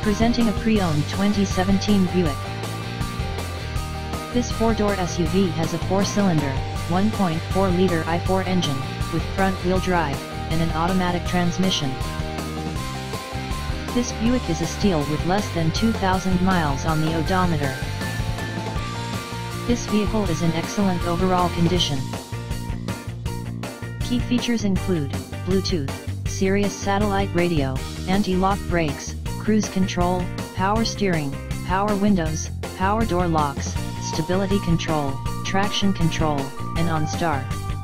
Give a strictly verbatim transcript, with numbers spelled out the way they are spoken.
Presenting a pre-owned twenty seventeen Buick. This four-door S U V has a four-cylinder, one point four liter I four engine, with front-wheel drive, and an automatic transmission. This Buick is a steal with less than two thousand miles on the odometer. This vehicle is in excellent overall condition. Key features include Bluetooth, Sirius satellite radio, anti-lock brakes, cruise control, power steering, power windows, power door locks, stability control, traction control, and OnStar.